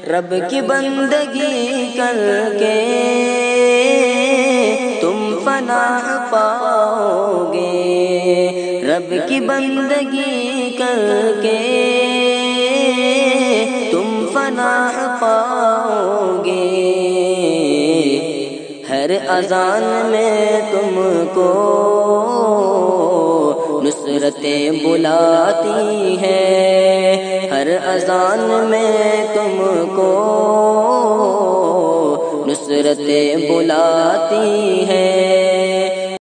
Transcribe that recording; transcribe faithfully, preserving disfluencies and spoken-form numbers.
रब की बंदगी करके तुम फनाह पाओगे, रब की बंदगी करके तुम फनाह पाओगे। हर अज़ान में तुमको नुसरतें बुलाती हैं, हर अज़ान में तुमको नुसरतें बुलाती हैं।